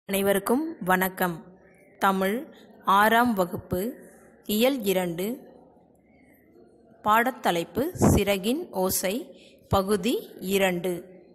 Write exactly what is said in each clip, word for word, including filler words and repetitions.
அனைவருக்கும் வணக்கம். தமிழ் ஆறாம் வகுப்பு இயல் இரண்டு பாடத்தலைப்பு சிறகின் ஓசை பகுதி இரண்டு.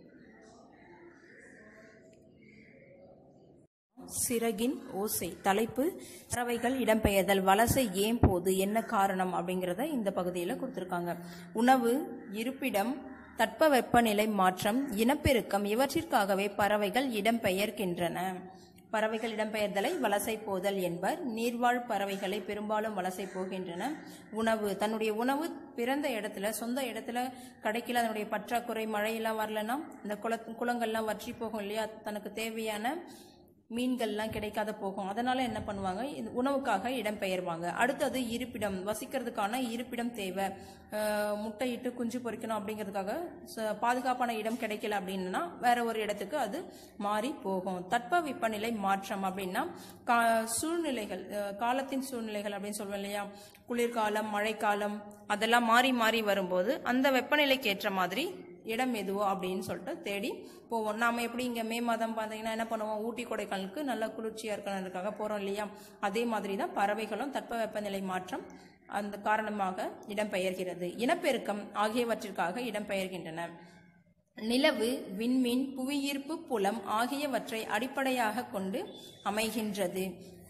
சிறகின் ஓசை தலைப்பு பறவைகள் இடம்பெயர்தல், வலசை ஏன் போது, என்ன காரணம் அப்படிங்கிறத இந்த பகுதியில் கொடுத்துருக்காங்க. உணவு, இருப்பிடம், தட்பவெப்பநிலை மாற்றம், இனப்பெருக்கம் இவற்றிற்காகவே பறவைகள் இடம்பெயர்கின்றன. பறவைகள் இடம்பெயர்தலை வலசை போதல் என்பர். நீர்வாழ் பறவைகளை பெரும்பாலும் வலசை போகின்றன. உணவு, தன்னுடைய உணவு பிறந்த இடத்துல சொந்த இடத்துல கிடைக்கல, அதனுடைய பற்றாக்குறை, மழையெல்லாம் வரலன்னா இந்த குள குளங்கள்லாம் வற்றி போகும் இல்லையா, தனக்கு தேவையான மீன்கள்லாம் கிடைக்காத போகும். அதனால என்ன பண்ணுவாங்க, உணவுக்காக இடம்பெயர்வாங்க. அடுத்தது இருப்பிடம், வசிக்கிறதுக்கான இருப்பிடம் தேவை. முட்டையிட்டு குஞ்சு பொறிக்கணும் அப்படிங்கிறதுக்காக பாதுகாப்பான இடம் கிடைக்கல அப்படின்னா வேற ஒரு இடத்துக்கு அது மாறி போகும். தட்ப வெப்பநிலை மாற்றம் அப்படின்னா கா சூழ்நிலைகள் காலத்தின் சூழ்நிலைகள் அப்படின்னு சொல்லுவோம் இல்லையா, குளிர்காலம், மழைக்காலம் அதெல்லாம் மாறி மாறி வரும்போது அந்த வெப்பநிலைக்கு ஏற்ற மாதிரி இடம் எதுவோ அப்படின்னு சொல்லிட்டு தேடி போவோம். நாம் எப்படி இங்கே மே மாதம் பார்த்தீங்கன்னா என்ன பண்ணுவோம், ஊட்டி கொடைக்கானலுக்கு நல்லா குளிர்ச்சியாக இருக்கிறதுக்காக போகிறோம் இல்லையா, அதே மாதிரி தான் பறவைகளும் தட்ப வெப்பநிலை மாற்றம் அந்த காரணமாக இடம்பெயர்கிறது. இனப்பெருக்கம் ஆகியவற்றிற்காக இடம்பெயர்கின்றன. நிலவு, விண்மீன், புவியீர்ப்பு புலம் ஆகியவற்றை அடிப்படையாக கொண்டு அமைகின்றது.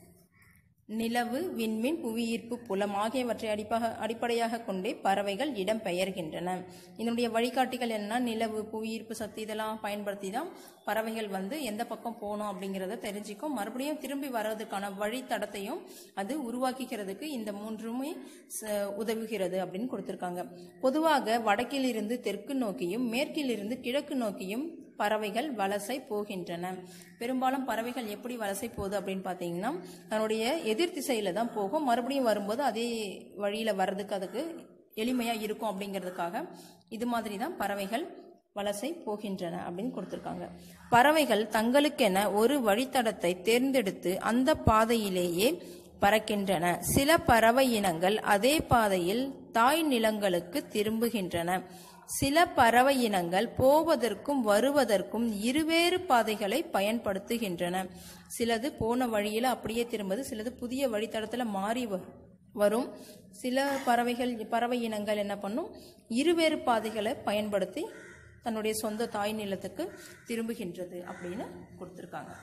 நிலவு, விண்மீன், புவியீர்ப்பு புலம் ஆகியவற்றை அடிப்பாக அடிப்படையாக கொண்டே பறவைகள் இடம்பெயர்கின்றன. இதனுடைய வழிகாட்டிகள் என்ன, நிலவு, புவியீர்ப்பு சக்தி இதெல்லாம் பயன்படுத்தி தான் பறவைகள் வந்து எந்த பக்கம் போகணும் அப்படிங்கிறத தெரிஞ்சுக்கும். மறுபடியும் திரும்பி வர்றதுக்கான வழித்தடத்தையும் அது உருவாக்கிக்கிறதுக்கு இந்த மூன்றுமே உதவுகிறது அப்படின்னு கொடுத்துருக்காங்க. பொதுவாக வடக்கிலிருந்து தெற்கு நோக்கியும் மேற்கிலிருந்து கிழக்கு நோக்கியும் பறவைகள் வலசை போகின்றன. பெரும்பாலும் பறவைகள் எப்படி வலசை போகுது அப்படின்னு பார்த்தீங்கன்னா தன்னுடைய எதிர் திசையில தான் போகும். மறுபடியும் வரும்போது அதே வழியில வர்றதுக்கு அதுக்கு எளிமையா இருக்கும் அப்படிங்கிறதுக்காக இது மாதிரி தான் பறவைகள் வலசை போகின்றன அப்படின்னு கொடுத்துருக்காங்க. பறவைகள் தங்களுக்கென ஒரு வழித்தடத்தை தேர்ந்தெடுத்து அந்த பாதையிலேயே பறக்கின்றன. சில பறவை இனங்கள் அதே பாதையில் தாய் நிலங்களுக்கு திரும்புகின்றன. சில பறவை இனங்கள் போவதற்கும் வருவதற்கும் இருவேறு பாதைகளை பயன்படுத்துகின்றன. சிலது போன வழியில அப்படியே திரும்புது, சிலது புதிய வழித்தடத்துல மாறி வரும். சில பறவைகள் பறவை இனங்கள் என்ன பண்ணும், இருவேறு பாதைகளை பயன்படுத்தி தன்னுடைய சொந்த தாய் நிலத்துக்கு திரும்புகின்றது அப்படின்னு கொடுத்துருக்காங்க.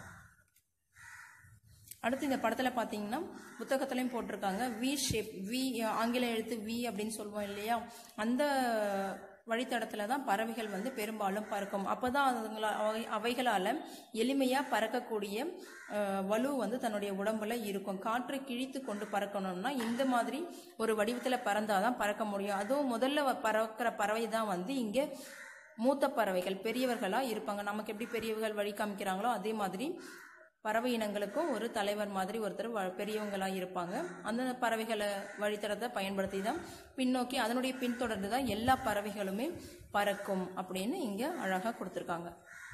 அடுத்து இந்த படத்துல பாத்தீங்கன்னா புத்தகத்திலையும் போட்டிருக்காங்க வி ஷேப், வி ஆங்கில எழுத்து வி அப்படின்னு சொல்லுவோம் இல்லையா, அந்த வழித்தடத்துல தான் பறவைகள் வந்து பெரும்பாலும் பறக்கும். அப்பதான் அதுங்களா அவைகளால எளிமையா பறக்கக்கூடிய வலு வந்து தன்னுடைய உடம்புல இருக்கும். காற்றை கிழித்து கொண்டு பறக்கணும்னா இந்த மாதிரி ஒரு வடிவத்துல பறந்தாதான் பறக்க முடியும். அதுவும் முதல்ல பறக்கிற பறவை தான் வந்து இங்க மூத்த பறவைகள், பெரியவர்களா இருப்பாங்க. நமக்கு எப்படி பெரியவர்கள் வழி காமிக்கிறாங்களோ அதே மாதிரி பறவை இனங்களுக்கும் ஒரு தலைவர் மாதிரி ஒருத்தர் பெரியவங்களா இருப்பாங்க. அந்த பறவைகளை வழித்தடத்தை பயன்படுத்தி தான் பின்னோக்கி அதனுடைய பின்தொடர்ந்து தான் எல்லா பறவைகளுமே பறக்கும் அப்படின்னு இங்க அழகா கொடுத்துருக்காங்க.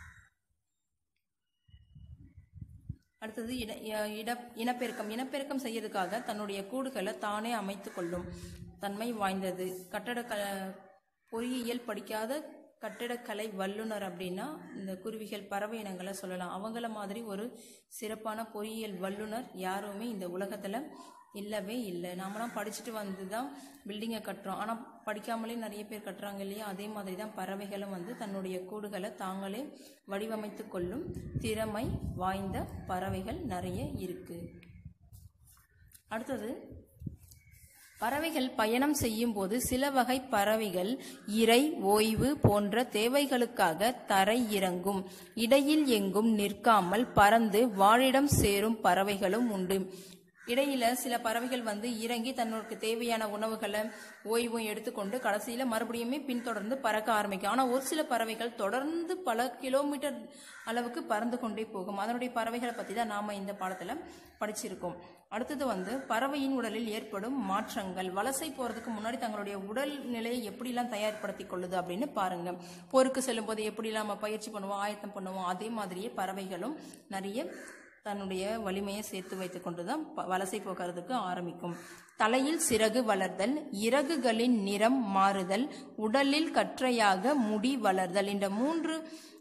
அடுத்தது இட இட இனப்பெருக்கம். இனப்பெருக்கம் செய்யறதுக்காக தன்னுடைய கூடுகளை தானே அமைத்து கொள்ளும் தன்மை வாய்ந்தது. கட்டட க பொறியியல் படிக்காத கட்டிடக்கலை வல்லுனர் அப்படின்னா இந்த குருவிகள், பறவை இனங்களை சொல்லலாம். அவங்கள மாதிரி ஒரு சிறப்பான பொறியியல் வல்லுனர் யாருமே இந்த உலகத்துல இல்லவே இல்லை. நாமெல்லாம் படிச்சுட்டு வந்து தான் பில்டிங்கை கட்டுறோம், ஆனால் படிக்காமலே நிறைய பேர் கட்டுறாங்க இல்லையா, அதே மாதிரி தான் பறவைகளும் வந்து தன்னுடைய கூடுகளை தாங்களே வடிவமைத்து கொள்ளும் திறமை வாய்ந்த பறவைகள் நிறைய இருக்கு. அடுத்தது பறவைகள் பயணம் செய்யும் போது சில வகை பறவைகள் இரை, ஓய்வு போன்ற தேவைகளுக்காக தரை இறங்கும். இடையில் எங்கும் நிற்காமல் பறந்து வாழிடம் சேரும் பறவைகளும் உண்டு. இடையில சில பறவைகள் வந்து இறங்கி தன்னுக்கு தேவையான உணவுகளை ஓய்வும் எடுத்துக்கொண்டு கடைசியில மறுபடியுமே பின்தொடர்ந்து பறக்க ஆரம்பிக்கும். ஆனா ஒரு சில பறவைகள் தொடர்ந்து பல கிலோமீட்டர் அளவுக்கு பறந்து கொண்டே போகும். அதனுடைய பறவைகளை பத்தி தான் நாம இந்த பாடத்துல படிச்சிருக்கோம். அடுத்தது வந்து பறவையின் உடலில் ஏற்படும் மாற்றங்கள். வலசை போறதுக்கு முன்னாடி தங்களுடைய உடல் நிலையை எப்படிலாம் தயார்படுத்திக் கொள்ளுது அப்படின்னு பாருங்க. போருக்கு செல்லும் போது எப்படிலாம் நம்ம பயிற்சி பண்ணுவோம், ஆயத்தம் பண்ணுவோம், அதே மாதிரியே பறவைகளும் நிறைய தன்னுடைய வலிமையை சேர்த்து வைத்துக் கொண்டுதான் வலசை போகிறதுக்கு ஆரம்பிக்கும். தலையில் சிறகு வளர்தல், இறகுகளின் நிறம் மாறுதல், உடலில் கற்றையாக முடி வளர்தல், இந்த மூன்று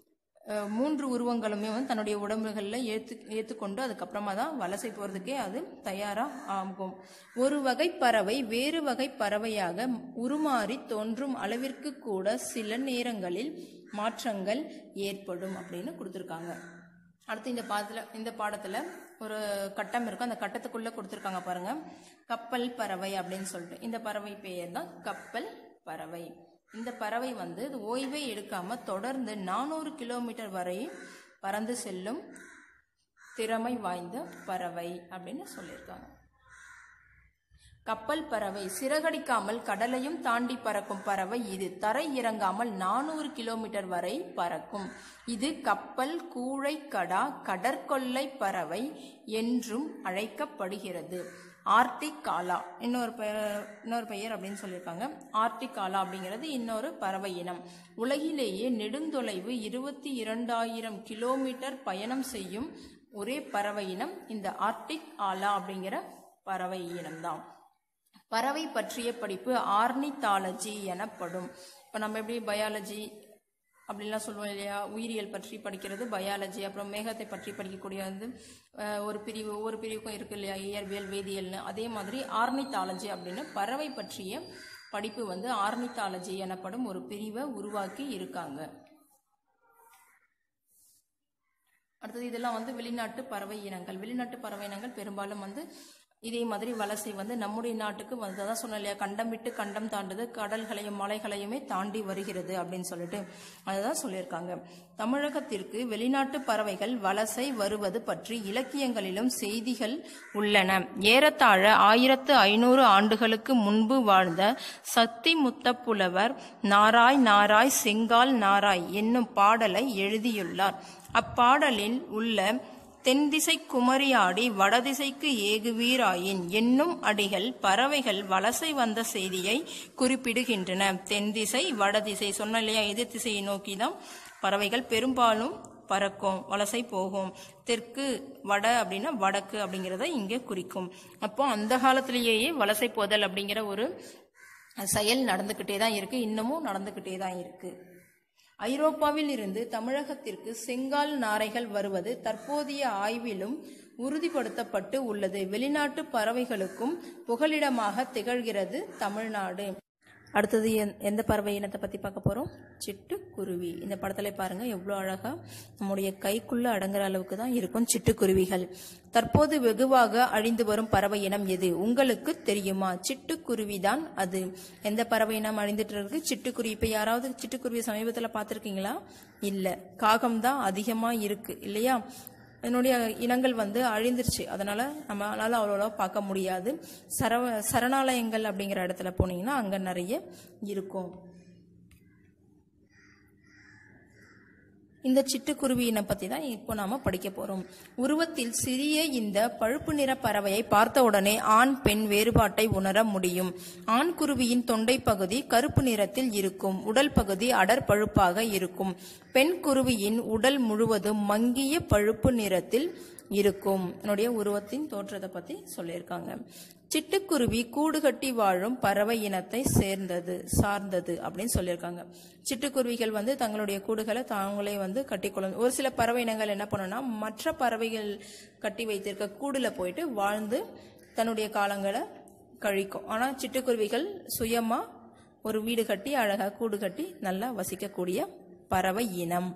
மூன்று உருவங்களுமே வந்து தன்னுடைய உடம்புகளில் ஏற்று ஏற்றுக்கொண்டு அதுக்கப்புறமா தான் வலசை போகிறதுக்கே அது தயாராக ஆகும். ஒரு வகை பறவை வேறு வகை பறவையாக உருமாறி தோன்றும் அளவிற்கு கூட சில நேரங்களில் மாற்றங்கள் ஏற்படும் அப்படின்னு கொடுத்துருக்காங்க. அடுத்து இந்த பாடத்தில் இந்த பாடத்தில் ஒரு கட்டம் இருக்கும். அந்த கட்டத்துக்குள்ளே கொடுத்துருக்காங்க பாருங்க, கப்பல் பறவை அப்படின்னு சொல்லிட்டு. இந்த பறவை பெயர் தான் கப்பல் பறவை. இந்த பறவை வந்து ஓய்வே எடுக்காம தொடர்ந்து நானூறு கிலோமீட்டர் வரை பறந்து செல்லும் திறமை வாய்ந்த பறவை அப்படின்னு சொல்லியிருக்காங்க. கப்பல் பறவை சிறகடிக்காமல் கடலையும் தாண்டி பறக்கும் பறவை இது. தரை இறங்காமல் நானூறு கிலோமீட்டர் வரை பறக்கும். இது கப்பல் கூழைக்கடா கடற்கொள்ளை பறவை என்றும் அழைக்கப்படுகிறது. ஆர்டிக் ஆலா இன்னொரு இன்னொரு பெயர் அப்படின்னு சொல்லியிருக்காங்க. ஆர்டிக் ஆலா அப்படிங்கிறது இன்னொரு பறவை இனம். உலகிலேயே நெடுந்தொலைவு இருபத்தி இரண்டாயிரம் கிலோமீட்டர் பயணம் செய்யும் ஒரே பறவை இனம் இந்த ஆர்டிக் ஆலா அப்படிங்கிற பறவை இனம்தான். பறவை பற்றிய படிப்பு ஆர்னித்தாலஜி எனப்படும். இப்போ நம்ம எப்படி பயாலஜி அப்படின்லாம் சொல்லுவோம் இல்லையா, உயிரியல் பற்றி படிக்கிறது பயாலஜி. அப்புறம் மேகத்தை பற்றி படிக்கக்கூடிய வந்து ஒரு பிரிவு ஒவ்வொரு பிரிவுக்கும் இருக்கு இல்லையா, இயற்பியல் வேதியியல்னு. அதே மாதிரி ஆர்னித்தாலஜி அப்படின்னு பறவை பற்றிய படிப்பு வந்து ஆர்னித்தாலஜி எனப்படும் ஒரு பிரிவை உருவாக்கி இருக்காங்க. அடுத்தது இதெல்லாம் வந்து வெளிநாட்டு பறவை இனங்கள். வெளிநாட்டு பறவை இனங்கள் பெரும்பாலும் வந்து இதே மாதிரி வலசை வந்து நம்முடைய நாட்டுக்கு வந்து அதான் சொன்ன இல்லையா, கண்டம் விட்டு கண்டம் தாண்டுது, கடல்களையும் மலைகளையுமே தாண்டி வருகிறது அப்படின்னு சொல்லிட்டு அதுதான் சொல்லியிருக்காங்க. தமிழகத்திற்கு வெளிநாட்டு பறவைகள் வலசை வருவது பற்றி இலக்கியங்களிலும் செய்திகள் உள்ளன. ஏறத்தாழ ஆயிரத்து ஐநூறு ஆண்டுகளுக்கு முன்பு வாழ்ந்த சத்தி முத்தப்புலவர் நாராய் நாராய் செங்கால் நாராய் என்னும் பாடலை எழுதியுள்ளார். அப்பாடலில் உள்ள தென்திசை குமரியாடி வடதிசைக்கு ஏகுவீராயின் என்னும் அடிகள் பறவைகள் வலசை வந்த செய்தியை குறிப்பிடுகின்றன. தென்திசை வடதிசை சொன்ன இல்லையா, எதிர் திசையை நோக்கி தான் பறவைகள் பெரும்பாலும் பறக்கும், வலசை போகும். தெற்கு வட அப்படின்னா வடக்கு அப்படிங்கிறத இங்கே குறிக்கும். அப்போ அந்த காலத்திலேயே வலசை போதல் அப்படிங்கிற ஒரு செயல் நடந்துக்கிட்டே தான் இருக்கு, இன்னமும் நடந்துக்கிட்டே தான் இருக்கு. ஐரோப்பாவில் இருந்து தமிழகத்திற்கு செங்கால் நாரைகள் வருவது தற்போதைய ஆய்விலும் உறுதிப்படுத்தப்பட்டு உள்ளது. வெளிநாட்டு பறவைகளுக்கும் புகலிடமாக திகழ்கிறது தமிழ்நாடு. அடுத்தது எந்த பறவை இனத்தை பற்றி பார்க்க போகிறோம்? சிட்டுக்குருவி. இந்த படத்துல பாருங்க எவ்வளோ அழகா நம்முடைய கைக்குள்ள அடங்குற அளவுக்கு தான் இருக்கும் சிட்டுக்குருவிகள். தற்போது வெகுவாக அழிந்து வரும் பறவை இனம் எது உங்களுக்கு தெரியுமா? சிட்டுக்குருவி தான் அது. எந்த பறவை இனம் அழிந்துட்டு இருக்கு? சிட்டுக்குருவி. இப்போ யாராவது சிட்டுக்குருவி சமீபத்தில் பார்த்துருக்கீங்களா? இல்லை. காகம் தான் அதிகமாக இருக்கு இல்லையா? இதனுடைய இனங்கள் வந்து அழிந்துருச்சு, அதனால நம்மளால அவ்வளோ பார்க்க முடியாது. சர சரணாலயங்கள் அப்படிங்கிற இடத்துல போனீங்கன்னா அங்கே நிறைய இருக்கும். இந்த சிட்டுக்குருவி இனம் பற்றி தான் இப்போ நாம படிக்க போறோம். உருவத்தில் சிறிய இந்த பழுப்பு நிற பறவையை பார்த்த உடனே ஆண் பெண் வேறுபாட்டை உணர முடியும். ஆண் குருவியின் தொண்டை பகுதி கருப்பு நிறத்தில் இருக்கும், உடல் பகுதி அடர் பழுப்பாக இருக்கும். பெண் குருவியின் உடல் முழுவதும் மங்கிய பழுப்பு நிறத்தில் இருக்கும். என்னுடைய உருவத்தின் தோற்றத்தை பத்தி சொல்லியிருக்காங்க. சிட்டுக்குருவி கூடு கட்டி வாழும் பறவை இனத்தை சேர்ந்தது சார்ந்தது அப்படின்னு சொல்லியிருக்காங்க. சிட்டுக்குருவிகள் வந்து தங்களுடைய கூடுகளை தாங்களே வந்து கட்டிக்கொள்ளும். ஒரு சில பறவை இனங்கள் என்ன பண்ணுன்னா மற்ற பறவைகள் கட்டி வைத்திருக்க கூடுல போயிட்டு வாழ்ந்து தன்னுடைய காலங்களை கழிக்கும். ஆனா சிட்டுக்குருவிகள் சுயமா ஒரு வீடு கட்டி அழகா கூடு கட்டி நல்லா வசிக்கக்கூடிய பறவை இனம்.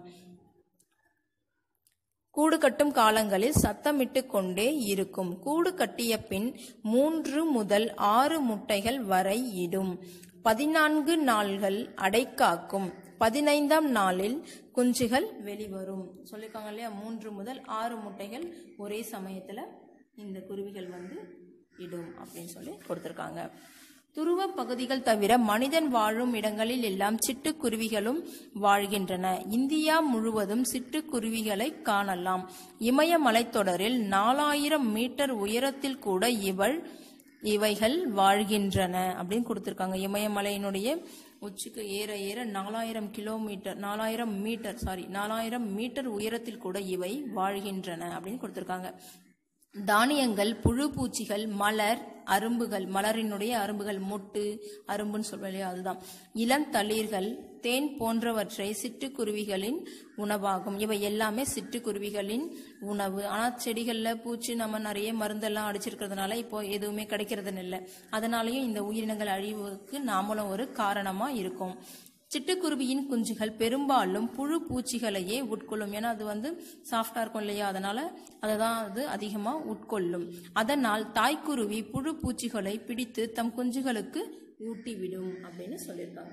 கூடு கட்டும் காலங்களில் சத்தமிட்டு கொண்டே இருக்கும். கூடு கட்டிய பின் மூன்று முதல் ஆறு முட்டைகள் வரை இடும். பதினான்கு நாள்கள் அடைக்காக்கும். பதினைந்தாம் நாளில் குஞ்சுகள் வெளிவரும். சொல்லிருக்காங்க இல்லையா, மூன்று முதல் ஆறு முட்டைகள் ஒரே சமயத்துல இந்த குருவிகள் வந்து இடும் அப்படின்னு சொல்லி கொடுத்திருக்காங்க. துருவ பகுதிகள் தவிர மனிதன் வாழும் இடங்களில் எல்லாம் சிட்டுக்குருவிகளும் வாழ்கின்றன. இந்தியா முழுவதும் சிட்டுக்குருவிகளை காணலாம். இமயமலைத்தொடரில் நாலாயிரம் மீட்டர் உயரத்தில் கூட இவள் இவைகள் வாழ்கின்றன அப்படின்னு கொடுத்திருக்காங்க. இமயமலையினுடைய உச்சிக்கு ஏற ஏற நாலாயிரம் கிலோமீட்டர் நாலாயிரம் மீட்டர் சாரி நாலாயிரம் மீட்டர் உயரத்தில் கூட இவை வாழ்கின்றன அப்படின்னு கொடுத்திருக்காங்க. தானியங்கள், புழு பூச்சிகள், மலர், அரும்புகள், மலரினுடைய அரும்புகள், மொட்டு அரும்புன்னு சொல்வோம் இல்லையா, அதுதான். இளந்தளிர்கள், தேன் போன்றவற்றை சிட்டுக்குருவிகளின் உணவாகும். இவை எல்லாமே சிட்டுக்குருவிகளின் உணவு. ஆனால் செடிகளில் பூச்சி நம்ம நிறைய மருந்தெல்லாம் அடிச்சிருக்கிறதுனால இப்போ எதுவுமே கிடைக்கிறது இல்லை. அதனாலயும் இந்த உயிரினங்கள் அழிவுக்கு நாமளும் ஒரு காரணமா இருக்கும். சிட்டுக்குருவியின் குஞ்சுகள் பெரும்பாலும் புழு பூச்சிகளையே உட்கொள்ளும். ஏன்னா அது வந்து சாஃப்டா இருக்கும் இல்லையா, அதனால அதை தான் அது அதிகமா உட்கொள்ளும். அதனால் தாய்க்குருவி புழு பூச்சிகளை பிடித்து தம் குஞ்சுகளுக்கு ஊட்டிவிடும் அப்படின்னு சொல்லியிருக்காங்க.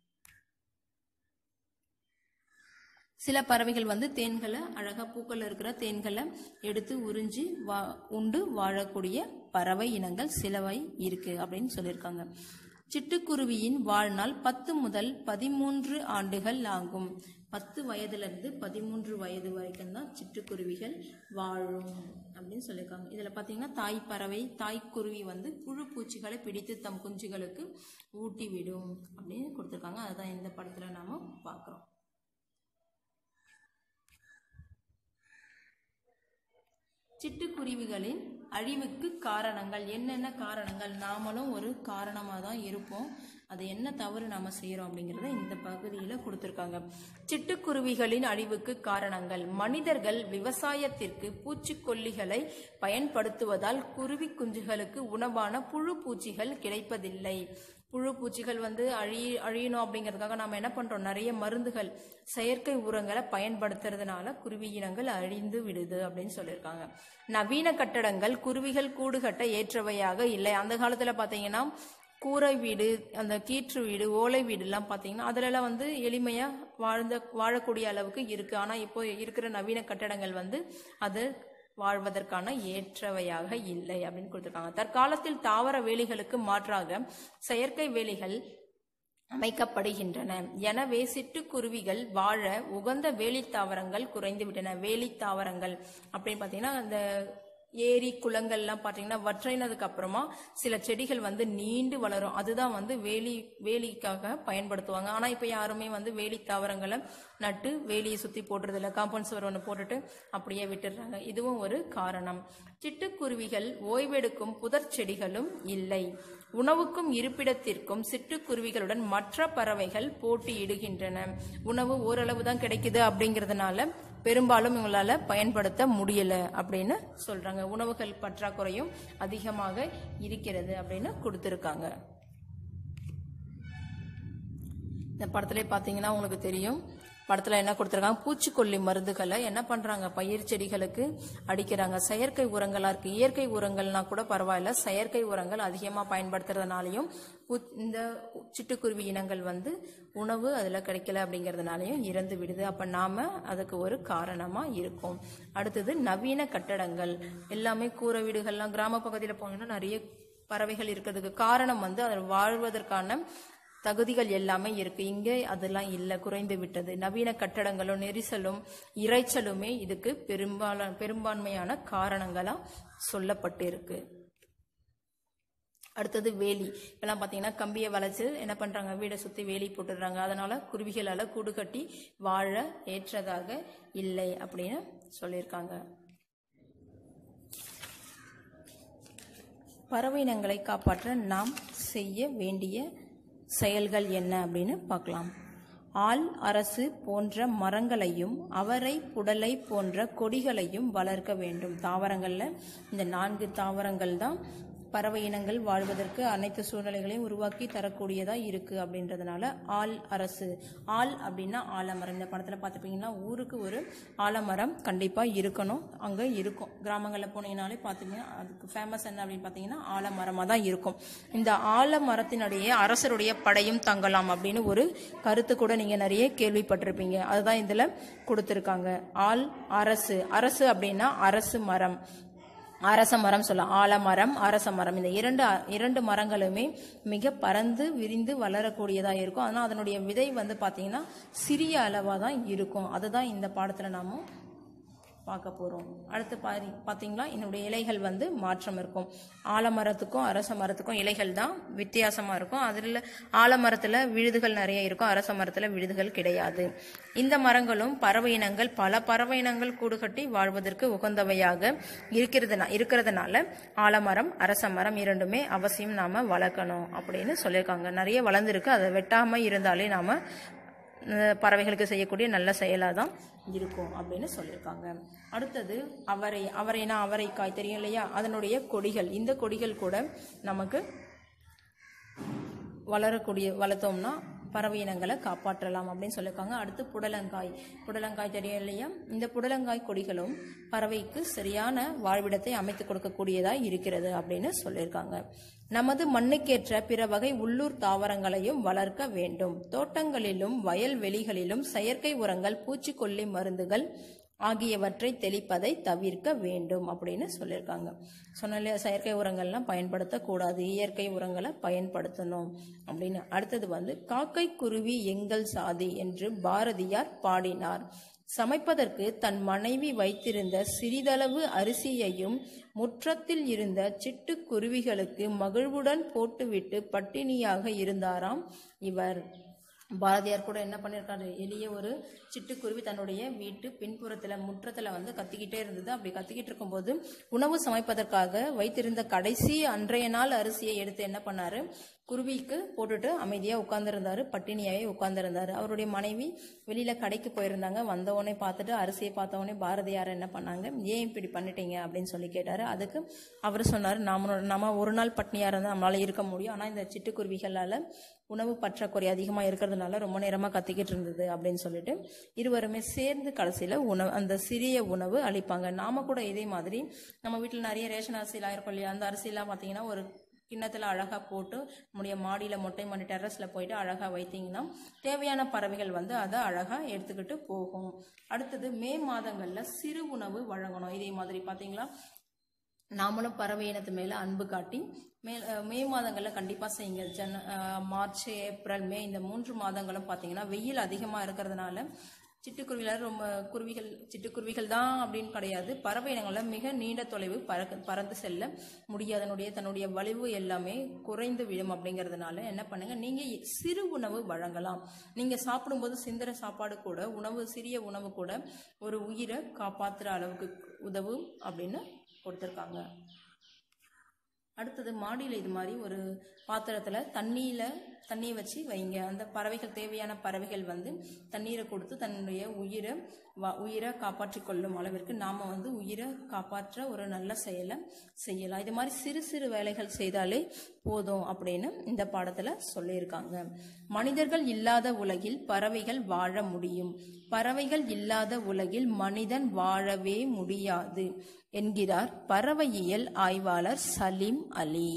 சில பறவைகள் வந்து தேன்களை அழகா பூக்கள் இருக்கிற தேன்களை எடுத்து உறிஞ்சி வா உண்டு வாழக்கூடிய பறவை இனங்கள் சிலவை இருக்கு அப்படின்னு சொல்லியிருக்காங்க. சிட்டுக்குருவியின் வாழ்நாள் பத்து முதல் பதிமூன்று ஆண்டுகள் ஆகும். பத்து வயதுல இருந்து பதிமூன்று வயது வரைக்கும் தான் சிட்டுக்குருவிகள் வாழும் அப்படின்னு சொல்லியிருக்காங்க. இதுல பாத்தீங்கன்னா தாய் பறவை தாய்க்குருவி வந்து புழு பூச்சிகளை பிடித்து தம் குஞ்சுகளுக்கு ஊட்டி விடும் அப்படின்னு கொடுத்துருக்காங்க. அதுதான் இந்த படத்துல நாம பாக்குறோம். சிட்டுக்குருவிகளின் அழிவுக்கு காரணங்கள் என்னென்ன காரணங்கள்? நாமளும் ஒரு காரணமாக தான் இருப்போம். அது என்ன தவறு நாம செய்யறோம் அப்படிங்கறத இந்த பகுதியில கொடுத்திருக்காங்க. சிட்டுக்குருவிகளின் அழிவுக்கு காரணங்கள்: மனிதர்கள் விவசாயத்திற்கு பூச்சிக்கொல்லிகளை பயன்படுத்துவதால் குருவி குஞ்சுகளுக்கு உணவான புழு பூச்சிகள் கிடைப்பதில்லை. புழு பூச்சிகள் வந்து அழி அழியணும் அப்படிங்கிறதுக்காக நாம என்ன பண்றோம், நிறைய மருந்துகள் செயற்கை உரங்களை பயன்படுத்துறதுனால குருவி இனங்கள் அழிந்து விடுது அப்படின்னு சொல்லியிருக்காங்க. நவீன கட்டடங்கள் குருவிகள் கூடு கட்ட ஏற்றவையாக இல்லை. அந்த காலத்துல பாத்தீங்கன்னா கூரை வீடு, அந்த கீற்று வீடு, ஓலை வீடு எல்லாம் பாத்தீங்கன்னா அதுல எல்லாம் வந்து எளிமையா வாழ்ந்த வாழக்கூடிய அளவுக்கு இருக்கு. ஆனா இப்போ இருக்கிற நவீன கட்டடங்கள் வந்து அது வாழ்வதற்கான ஏற்றவையாக இல்லை அப்படின்னு கொடுத்திருக்காங்க. தற்காலத்தில் தாவர வேலிகளுக்கு மாற்றாக செயற்கை வேலிகள் அமைக்கப்படுகின்றன. எனவே சிட்டுக்குருவிகள் வாழ உகந்த வேலி தாவரங்கள் குறைந்து விட்டன. வேலி தாவரங்கள் அப்படின்னு பாத்தீங்கன்னா அந்த ஏரி குளங்கள்லாம் பாத்தீங்கன்னா வற்றினதுக்கு அப்புறமா சில செடிகள் வந்து நீண்டு வளரும். அதுதான் வந்து வேலி வேலிக்காக பயன்படுத்துவாங்க. ஆனா இப்ப யாருமே வந்து வேலி தாவரங்களை நட்டு வேலியை சுத்தி போடுறது இல்லை. காம்பவுண்ட் சுவர் ஒன்று போட்டுட்டு அப்படியே விட்டுடுறாங்க. இதுவும் ஒரு காரணம். சிட்டுக்குருவிகள் ஓய்வெடுக்கும் புதர் செடிகளும் இல்லை. உணவுக்கும் இருப்பிடத்திற்கும் சிட்டுக்குருவிகளுடன் மற்ற பறவைகள் போட்டியிடுகின்றன. உணவு ஓரளவு தான் கிடைக்குது அப்படிங்கறதுனால பெரும்பாலும் இவங்களால பயன்படுத்த முடியல அப்படின்னு சொல்றாங்க. உணவுகள் பற்றாக்குறையும் அதிகமாக இருக்கிறது அப்படின்னு கொடுத்திருக்காங்க. இந்த படத்திலே பாத்தீங்கன்னா உங்களுக்கு தெரியும். படத்துல என்ன கொடுத்திருக்காங்க, பூச்சிக்கொல்லி மருந்துகளை என்ன பண்றாங்க, பயிர் செடிகளுக்கு அடிக்கிறாங்க. செயற்கை உரங்களா இருக்கு. இயற்கை உரங்கள்னா கூட பரவாயில்ல, செயற்கை உரங்கள் அதிகமா பயன்படுத்துறதுனாலையும் இந்த சிட்டுக்குருவி இனங்கள் வந்து உணவு அதுல கிடைக்கல அப்படிங்கறதுனாலையும் இறந்து விடுது. அப்ப நாம அதுக்கு ஒரு காரணமா இருக்கும். அடுத்தது நவீன கட்டடங்கள் எல்லாமே கூரை வீடுகள்லாம் கிராம பகுதியில போனீங்கன்னா நிறைய பறவைகள் இருக்கிறதுக்கு காரணம் வந்து அதில் வாழ்வதற்கான தகுதிகள் எல்லாமே இருக்கு. இங்கே அதெல்லாம் இல்ல, குறைந்து விட்டது. நவீன கட்டடங்களும் நெரிசலும் இறைச்சலுமே இதுக்கு பெரும்பாலான பெரும்பான்மையான காரணங்களா சொல்லப்பட்டு இருக்கு. அடுத்தது வேலி. இப்பெல்லாம் பாத்தீங்கன்னா கம்பியை வளைச்சு என்ன பண்றாங்க, வீடை சுத்தி வேலி போட்டுடுறாங்க. அதனால குருவிகளால கூடு கட்டி வாழ ஏற்றதாக இல்லை அப்படின்னு சொல்லியிருக்காங்க. பறவை இனங்களை காப்பாற்ற நாம் செய்ய வேண்டிய செயல்கள் என்ன அப்படின்னு பார்க்கலாம். ஆல் அரசு போன்ற மரங்களையும் அவரை புடலை போன்ற கொடிகளையும் வளர்க்க வேண்டும். தாவரங்கள்ல இந்த நான்கு தாவரங்கள் தான் பறவை இனங்கள் வாழ்வதற்கு அனைத்து சூழ்நிலைகளையும் உருவாக்கி தரக்கூடியதா இருக்கு அப்படின்றதுனால ஆல் அரசு. ஆல் அப்படின்னா ஆலமரம். இந்த படத்துல பார்த்துப்பீங்கன்னா ஊருக்கு ஒரு ஆலமரம் கண்டிப்பா இருக்கணும், அங்க இருக்கும். கிராமங்கள்ல போனீங்கன்னாலே பாத்தீங்கன்னா அதுக்கு ஃபேமஸ் என்ன அப்படின்னு பாத்தீங்கன்னா ஆலமரமா தான் இருக்கும். இந்த ஆலமரத்தினுடைய அரசருடைய படையும் தங்கலாம் அப்படின்னு ஒரு கருத்து கூட நீங்க நிறைய கேள்விப்பட்டிருப்பீங்க. அதுதான் இதுல கொடுத்திருக்காங்க. ஆல் அரசு. அரசு அப்படின்னா அரசு மரம், அரச மரம் சொல்லலாம். ஆலமரம், அரச மரம், இந்த இரண்டு இரண்டு மரங்களுமே மிக பறந்து விரிந்து வளரக்கூடியதா இருக்கும். ஆனா அதனுடைய விதை வந்து பாத்தீங்கன்னா சிறிய அளவா தான் இருக்கும். அதுதான் இந்த பாடத்துல நாம பார்க்க போறோம். அடுத்து பாத்தீங்கன்னா என்னுடைய இலைகள் வந்து மாற்றம் இருக்கும். ஆலமரத்துக்கும் அரச மரத்துக்கும் இலைகள் தான் வித்தியாசமா இருக்கும். அதுல ஆலமரத்துல விழுதுகள் நிறைய இருக்கும், அரச மரத்துல விழுதுகள் கிடையாது. இந்த மரங்களும் பறவை இனங்கள் பல பறவை இனங்கள் கூடு கட்டி வாழ்வதற்கு உகந்தவையாக இருக்கிறதுனா இருக்கிறதுனால ஆலமரம் அரச மரம் இரண்டுமே அவசியம் நாம வளர்க்கணும் அப்படின்னு சொல்லியிருக்காங்க. நிறைய வளர்ந்துருக்கு, அதை வெட்டாம இருந்தாலே நாம பறவைகளுக்கு செய்யக்கூடிய நல்ல செயலாக தான் இருக்கும் அப்படின்னு சொல்லியிருக்காங்க. அடுத்தது அவரை அவரைனா அவரைக்காய் தெரியும் இல்லையா, அதனுடைய கொடிகள். இந்த கொடிகள் கூட நமக்கு வளரக்கூடிய வளர்த்தோம்னா பறவை இனங்களை காப்பாற்றலாம் அப்படின்னு சொல்லியிருக்காங்க. அடுத்து புடலங்காய். புடலங்காய் தெரியும் இல்லையா, இந்த புடலங்காய் கொடிகளும் பறவைக்கு சரியான வாழ்விடத்தை அமைத்து கொடுக்கக்கூடியதாக இருக்கிறது அப்படின்னு சொல்லியிருக்காங்க. நமது மண்ணுக்கேற்ற பிற வகை உள்ளூர் தாவரங்களையும் வளர்க்க வேண்டும். தோட்டங்களிலும் வயல்வெளிகளிலும் செயற்கை உரங்கள், பூச்சிக்கொல்லி மருந்துகள் ஆகியவற்றை தெளிப்பதை தவிர்க்க வேண்டும் அப்படின்னு சொல்லியிருக்காங்க. சொன்னாலே செயற்கை உரங்கள்லாம் பயன்படுத்தக்கூடாது, இயற்கை உரங்களை பயன்படுத்தணும் அப்படின்னு. அடுத்தது வந்து காக்கை குருவி எங்கள் சாதி என்று பாரதியார் பாடினார். சமைப்பதற்கு தன் மனைவி வைத்திருந்த சிறிதளவு அரிசியையும் முற்றத்தில் இருந்த சிட்டுக்குருவிகளுக்கு மகிழ்வுடன் போட்டுவிட்டு பட்டினியாக இருந்தாராம் இவர். பாரதியார் கூட என்ன பண்ணியிருக்காரு, எளிய ஒரு சிட்டுக்குருவி தன்னுடைய வீட்டு பின்புறத்தில் முற்றத்தில் வந்து கத்திக்கிட்டே இருந்தது. அப்படி கத்திக்கிட்டு இருக்கும்போது உணவு சமைப்பதற்காக வைத்திருந்த கடைசி அன்றைய நாள் அரிசியை எடுத்து என்ன பண்ணாரு, குருவிக்கு போட்டுட்டு அமைதியாக உட்கார்ந்துருந்தாரு, பட்டினியாகவே உட்கார்ந்துருந்தாரு. அவருடைய மனைவி வெளியில் கடைக்கு போயிருந்தாங்க. வந்தவொடனே பார்த்துட்டு அரிசியை பார்த்தவொடனே பாரதியார் என்ன பண்ணாங்க, ஏன் இப்படி பண்ணிட்டீங்க அப்படின்னு சொல்லி கேட்டார். அதுக்கு அவர் சொன்னார், நாம நம்ம ஒரு நாள் பட்டினியாக இருந்தால் நம்மளால் இருக்க முடியும், ஆனால் இந்த சிட்டுக்குருவிகளால் உணவு பற்றாக்குறை அதிகமாக இருக்கிறதுனால ரொம்ப நேரமாக கத்திக்கிட்டு இருந்தது அப்படின்னு சொல்லிட்டு இருவருமே சேர்ந்து கடைசியில் உணவு அந்த சிறிய உணவு அளிப்பாங்க. நாம கூட இதே மாதிரி நம்ம வீட்டில் நிறைய ரேஷன் அரிசிலாம் இருக்கும் இல்லையா, அந்த அரிசிலாம் பார்த்தீங்கன்னா ஒரு கிண்ணத்தில் அழகாக போட்டு நம்முடைய மாடியில் மொட்டை மாடி டெரஸில் போயிட்டு அழகாக வைத்திங்கன்னா தேவையான பறவைகள் வந்து அதை அழகாக எடுத்துக்கிட்டு போகும். அடுத்தது மே மாதங்களில் சிறு உணவு வழங்கணும். இதே மாதிரி பார்த்தீங்களா, நாமளும் பறவை இனத்து மேலே அன்பு காட்டி மே மே மாதங்களில் கண்டிப்பாக செய்யுங்க. ஜன மார்ச், ஏப்ரல், மே இந்த மூன்று மாதங்களும் பார்த்தீங்கன்னா வெயில் அதிகமாக இருக்கிறதுனால சிட்டுக்குருவிகள் ரொம்ப குருவிகள் சிட்டுக்குருவிகள் தான் அப்படின்னு கிடையாது, பறவை இனங்களில் மிக நீண்ட தொலைவு பறக்க பறந்து செல்ல முடியாதனுடைய தன்னுடைய வலிவு எல்லாமே குறைந்து விடும். அப்படிங்கிறதுனால என்ன பண்ணுங்க, நீங்கள் சிறு உணவு வழங்கலாம். நீங்கள் சாப்பிடும்போது சிந்திர சாப்பாடு கூட உணவு சிறிய உணவு கூட ஒரு உயிரை காப்பாற்றுற அளவுக்கு உதவும் அப்படின்னு கொடுத்துருக்காங்க. அடுத்தது மாடியில் இது மாதிரி ஒரு பாத்திரத்தில் தண்ணியில் தண்ணியை வச்சு வைங்க. அந்த பறவைகள் தேவையான பறவைகள் வந்து தண்ணீரை கொடுத்து தன்னுடைய உயிரை வ உயிரை காப்பாற்றி கொள்ளும் அளவிற்கு நாம் வந்து உயிரை காப்பாற்ற ஒரு நல்ல செயலை செய்யலாம். இது மாதிரி சிறு சிறு வேலைகள் செய்தாலே போதும் அப்படின்னு இந்த பாடத்தில் சொல்லியிருக்காங்க. மனிதர்கள் இல்லாத உலகில் பறவைகள் வாழ முடியும், பறவைகள் இல்லாத உலகில் மனிதன் வாழவே முடியாது என்கிறார் பறவையியல் ஆய்வாளர் சலீம் அலி.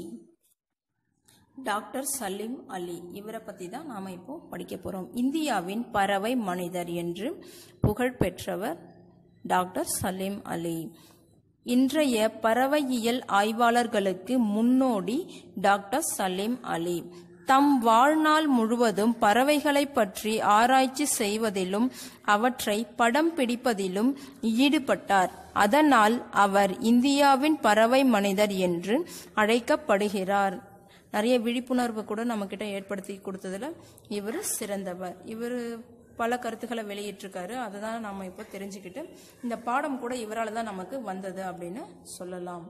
டாக்டர் சலீம் அலி இவரை பற்றி தான் நாம் இப்போ படிக்க போகிறோம். இந்தியாவின் பறவை மனிதர் என்று புகழ் பெற்றவர் டாக்டர் சலீம் அலி. இன்றைய பறவையியல் ஆய்வாளர்களுக்கு முன்னோடி டாக்டர் சலீம் அலி. தம் வாழ்நாள் முழுவதும் பறவைகளை பற்றி ஆராய்ச்சி செய்வதிலும் அவற்றை படம் பிடிப்பதிலும் ஈடுபட்டார். அதனால் அவர் இந்தியாவின் பறவை மனிதர் என்று அழைக்கப்படுகிறார். நிறைய விழிப்புணர்வு கூட நம்மக்கிட்ட ஏற்படுத்தி கொடுத்ததுல இவர் சிறந்தவர். இவர் பல கருத்துக்களை வெளியிட்டிருக்காரு. அதை தான் நம்ம இப்போ தெரிஞ்சுக்கிட்டு இந்த பாடம் கூட இவரால் தான் நமக்கு வந்தது அப்படின்னு சொல்லலாம்.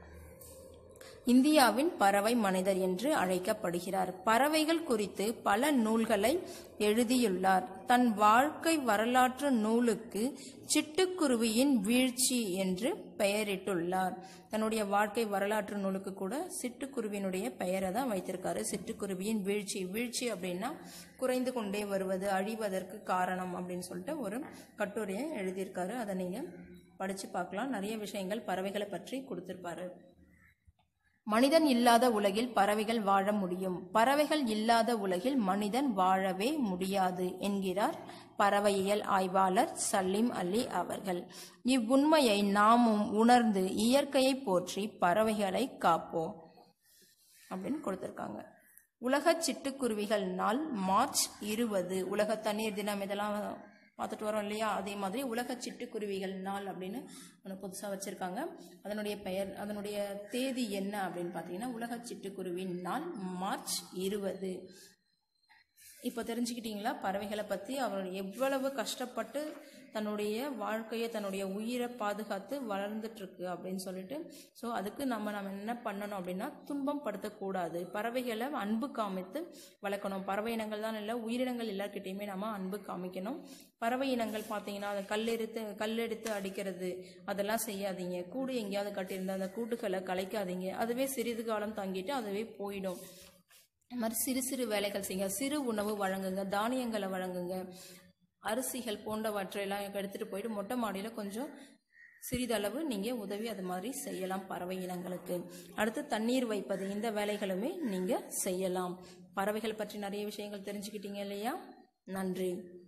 இந்தியாவின் பறவை மனிதர் என்று அழைக்கப்படுகிறார். பறவைகள் குறித்து பல நூல்களை எழுதியுள்ளார். தன் வாழ்க்கை வரலாற்று நூலுக்கு சிட்டுக்குருவியின் வீழ்ச்சி என்று பெயரிட்டுள்ளார். தன்னுடைய வாழ்க்கை வரலாற்று நூலுக்கு கூட சிட்டுக்குருவியினுடைய பெயரை தான் வைத்திருக்காரு. சிட்டுக்குருவியின் வீழ்ச்சி. வீழ்ச்சி அப்படின்னா குறைந்து கொண்டே வருவது, அழிவதற்கு காரணம் அப்படின்னு சொல்லிட்டு ஒரு கட்டுரையை எழுதியிருக்காரு. அதை நீங்கள் படித்து பார்க்கலாம். நிறைய விஷயங்கள் பறவைகளை பற்றி கொடுத்திருப்பாரு. மனிதன் இல்லாத உலகில் பறவைகள் வாழ முடியும், பறவைகள் இல்லாத உலகில் மனிதன் வாழவே முடியாது என்கிறார் பறவையியல் ஆய்வாளர் சலீம் அலி அவர்கள். இவ்வுண்மையை நாமும் உணர்ந்து இயற்கையை போற்றி பறவைகளை காப்போம் அப்படின்னு கொடுத்திருக்காங்க. உலக சிட்டுக்குருவிகள் நாள் மார்ச் இருபது. உலக தண்ணீர் தினம் இதெல்லாம் பார்த்துட்டு வரோம் இல்லையா, அதே மாதிரி உலக சிட்டுக்குருவிகள் நாள் அப்படின்னு ஒன்று புதுசாக வச்சுருக்காங்க. அதனுடைய பெயர் அதனுடைய தேதி என்ன அப்படின்னு பார்த்தீங்கன்னா உலக சிட்டுக்குருவி நாள் மார்ச் இருபது. இப்போ தெரிஞ்சுக்கிட்டீங்களா பறவைகளை பற்றி? அவர் எவ்வளவு கஷ்டப்பட்டு தன்னுடைய வாழ்க்கையை தன்னுடைய உயிரை பாதுகாத்து வளர்ந்துட்டுருக்கு அப்படின்னு சொல்லிட்டு. ஸோ அதுக்கு நம்ம நம்ம என்ன பண்ணணும் அப்படின்னா துன்பம் படுத்தக்கூடாது. பறவைகளை அன்பு காமித்து வளர்க்கணும். பறவை இனங்கள் தான் இல்லை, உயிரினங்கள் எல்லாருக்கிட்டையுமே நம்ம அன்பு காமிக்கணும். பறவை இனங்கள் பார்த்தீங்கன்னா அதை கல்லெடுத்து கல்லெடுத்து அடிக்கிறது அதெல்லாம் செய்யாதீங்க. கூடு எங்கேயாவது கட்டியிருந்தால் அந்த கூட்டுகளை கலைக்காதீங்க. அதுவே சிறிது காலம் தங்கிட்டு அதுவே போயிடும். அது மாதிரி சிறு சிறு வேலைகள் செய்யுங்க. சிறு உணவு வழங்குங்க, தானியங்களை வழங்குங்க, அரிசிகள் போன்றவற்றையெல்லாம் எடுத்துகிட்டு போயிட்டு மொட்டை மாடியில் கொஞ்சம் சிறிதளவு நீங்கள் உதவி அது மாதிரி செய்யலாம் பறவை இனங்களுக்கு. அடுத்து தண்ணீர் வைப்பது, இந்த வேலைகளுமே நீங்கள் செய்யலாம். பறவைகள் பற்றி நிறைய விஷயங்கள் தெரிஞ்சுக்கிட்டீங்க இல்லையா? நன்றி.